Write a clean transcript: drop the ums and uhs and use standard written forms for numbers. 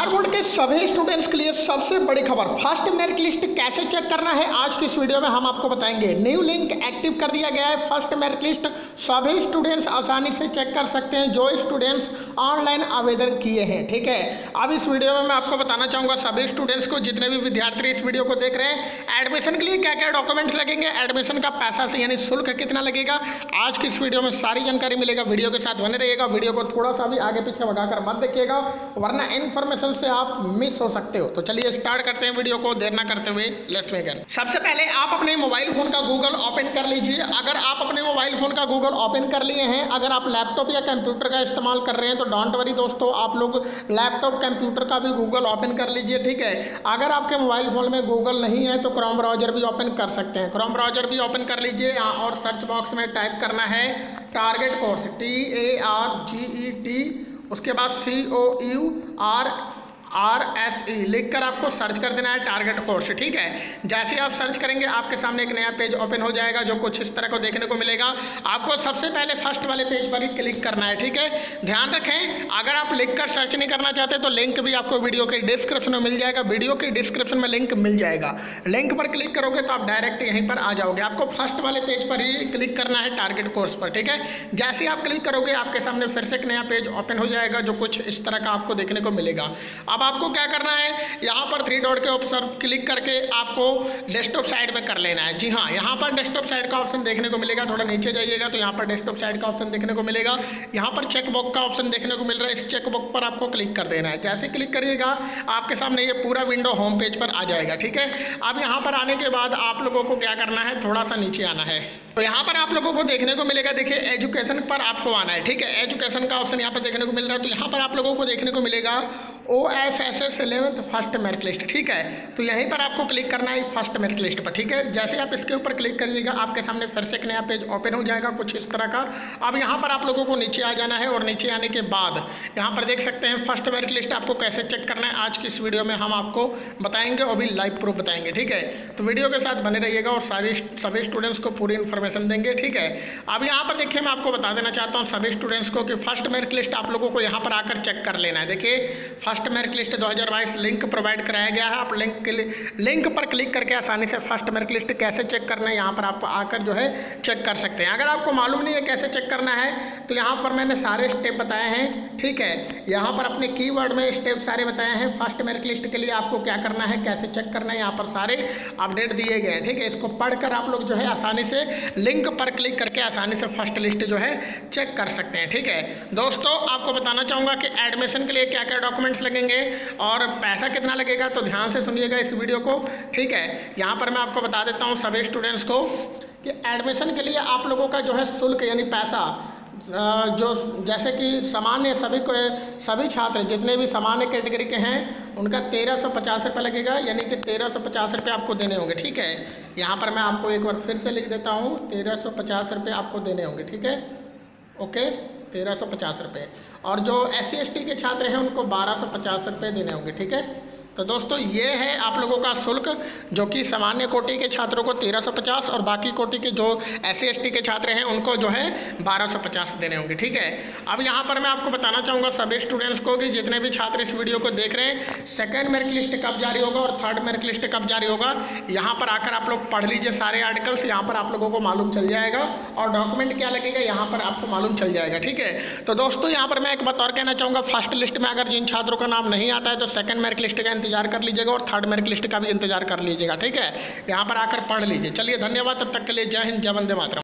Bihar board के सभी students के लिए सबसे बड़ी खबर, फर्स्ट मेरिट लिस्ट कैसे चेक करना है आज की इस वीडियो में हम आपको बताएंगे। न्यू लिंक एक्टिव कर दिया गया है। फर्स्ट मेरिट लिस्ट सभी स्टूडेंट्स आसानी से चेक कर सकते हैं जो स्टूडेंट्स ऑनलाइन आवेदन किए हैं। ठीक है, अब इस वीडियो में मैं आपको बताना चाहूँगा सभी स्टूडेंट्स को, जितने भी विद्यार्थी इस वीडियो को देख रहे हैं, एडमिशन के लिए क्या क्या डॉक्यूमेंट्स लगेंगे, एडमिशन का पैसा से यानी शुल्क कितना लगेगा, आज की इस वीडियो में सारी जानकारी मिलेगा। वीडियो के साथ बने रहिएगा, वीडियो को थोड़ा सा भी आगे पीछे भगाकर मत देखिएगा वरना इन्फॉर्मेशन से आप मिस हो सकते हो। तो चलिए स्टार्ट करते हैं वीडियो को, देर ना करते हुए लेट्स बिगिन। सबसे पहले आप अपने मोबाइल फोन का गूगल ओपन कर लीजिए। अगर आप अपने मोबाइल फोन का गूगल ओपन कर लिए हैं, अगर आप लैपटॉप या कंप्यूटर का इस्तेमाल कर रहे हैं तो डोंट वरी दोस्तों, आप लोग लैपटॉप कंप्यूटर का भी गूगल ओपन कर लीजिए। ठीक है, अगर आपके मोबाइल फोन में गूगल नहीं है तो क्रोम ब्राउजर भी ओपन कर सकते हैं। क्रोम ब्राउजर भी ओपन कर लीजिए और सर्च बॉक्स में टाइप करना है टारगेट कोर्स, TARGET, उसके बाद COURSE लिख कर आपको सर्च कर देना है टारगेट कोर्स। ठीक है, जैसे आप सर्च करेंगे आपके सामने एक नया पेज ओपन हो जाएगा जो कुछ इस तरह को देखने को मिलेगा। आपको सबसे पहले फर्स्ट वाले पेज पर ही क्लिक करना है। ठीक है, ध्यान रखें अगर आप लिख कर सर्च नहीं करना चाहते तो लिंक भी आपको वीडियो के डिस्क्रिप्शन में मिल जाएगा। वीडियो के डिस्क्रिप्शन में लिंक मिल जाएगा, लिंक पर क्लिक करोगे तो आप डायरेक्ट यहीं पर आ जाओगे। आपको फर्स्ट वाले पेज पर ही क्लिक करना है टारगेट कोर्स पर। ठीक है, जैसे ही आप क्लिक करोगे आपके सामने फिर से एक नया पेज ओपन हो जाएगा जो कुछ इस तरह का आपको देखने को मिलेगा। अब आपको क्या करना है, यहाँ पर 3 डॉट के ऑप्शन क्लिक करके आपको डेस्कटॉप साइड में कर लेना है। जी हाँ, यहाँ पर डेस्कटॉप साइड का ऑप्शन देखने को मिलेगा। थोड़ा नीचे जाइएगा तो यहाँ पर डेस्कटॉप साइड का ऑप्शन देखने को मिलेगा। यहाँ पर चेक बॉक्स का ऑप्शन देखने को मिल रहा है, इस चेक बॉक्स पर आपको क्लिक कर देना है। जैसे क्लिक करिएगा आपके सामने ये पूरा विंडो होम पेज पर आ जाएगा। ठीक है, अब यहाँ पर आने के बाद आप लोगों को क्या करना है, थोड़ा सा नीचे आना है तो यहाँ पर आप लोगों को देखने को मिलेगा, देखिए एजुकेशन पर आपको आना है। ठीक है, एजुकेशन का ऑप्शन यहाँ पर देखने को मिल रहा है तो यहाँ पर आप लोगों को देखने को मिलेगा OFSS 11th first merit list. ठीक है, तो यहीं पर आपको क्लिक करना है फर्स्ट मेरिट लिस्ट पर। ठीक है, जैसे आप इसके ऊपर क्लिक करिएगा आपके सामने फिर से एक नया पेज ओपन हो जाएगा कुछ इस तरह का। अब यहाँ पर आप लोगों को नीचे आ जाना है और नीचे आने के बाद यहाँ पर देख सकते हैं फर्स्ट मेरिट लिस्ट आपको कैसे चेक करना है आज की इस वीडियो में हम आपको बताएंगे और भी लाइव प्रूफ बताएंगे। ठीक है, तो वीडियो के साथ बने रहिएगा और सभी स्टूडेंट्स को पूरी इन्फॉर्मेशन देंगे। ठीक है, अब यहाँ पर देखिए मैं आपको बता देना चाहता हूँ सभी स्टूडेंट्स को कि फर्स्ट मेरिट लिस्ट आप लोगों को यहाँ पर आकर चेक कर लेना है। देखिए first merit list 2022 link provide कराया गया है। आप लिंक पर क्लिक करके आसानी से फर्स्ट मेरिट लिस्ट कैसे चेक करना है यहाँ पर आप आकर जो है चेक कर सकते हैं। अगर आपको मालूम नहीं है कैसे चेक करना है तो यहाँ पर मैंने सारे स्टेप बताए हैं। ठीक है, यहाँ पर अपने कीवर्ड में स्टेप सारे बताए हैं। फर्स्ट मेरिट लिस्ट के लिए आपको क्या करना है, कैसे चेक करना है, यहाँ पर सारे अपडेट दिए गए हैं। ठीक है, इसको पढ़कर आप लोग जो है आसानी से लिंक पर क्लिक करके आसानी से फर्स्ट लिस्ट जो है चेक कर सकते हैं। ठीक है दोस्तों, आपको बताना चाहूँगा कि एडमिशन के लिए क्या क्या डॉक्यूमेंट्स लगेंगे और पैसा कितना लगेगा, तो ध्यान से सुनिएगा इस वीडियो को। ठीक है, यहाँ पर मैं आपको बता देता हूँ सभी स्टूडेंट्स को कि एडमिशन के लिए आप लोगों का जो है शुल्क यानी पैसा जो जैसे कि सामान्य सभी छात्र जितने भी सामान्य कैटेगरी के हैं उनका 1350 रुपये लगेगा, यानी कि 1350 रुपये आपको देने होंगे। ठीक है, यहाँ पर मैं आपको एक बार फिर से लिख देता हूँ, 1350 रुपये आपको देने होंगे। ठीक है, ओके, 1350 रुपये। और जो SC ST के छात्र हैं उनको 1250 रुपये देने होंगे। ठीक है, तो दोस्तों ये है आप लोगों का शुल्क जो कि सामान्य कोटि के छात्रों को 1350 और बाकी कोटि के जो SC ST के छात्र हैं उनको जो है 1250 देने होंगे। ठीक है, अब यहाँ पर मैं आपको बताना चाहूँगा सभी स्टूडेंट्स को कि जितने भी छात्र इस वीडियो को देख रहे हैं सेकेंड मेरिट लिस्ट कब जारी होगा और थर्ड मेरिट लिस्ट कब जारी होगा, यहाँ पर आकर आप लोग पढ़ लीजिए सारे आर्टिकल्स, यहाँ पर आप लोगों को मालूम चल जाएगा और डॉक्यूमेंट क्या लगेगा यहाँ पर आपको मालूम चल जाएगा। ठीक है, तो दोस्तों यहाँ पर मैं एक बात और कहना चाहूँगा, फर्स्ट लिस्ट में अगर जिन छात्रों का नाम नहीं आता है तो सेकेंड मेरिट लिस्ट का इंतजार कर लीजिएगा और थर्ड मेरिट लिस्ट का भी इंतजार कर लीजिएगा। ठीक है, यहाँ पर आकर पढ़ लीजिए। चलिए धन्यवाद, तब तक के लिए जय हिंद, जय वंदे मातरम।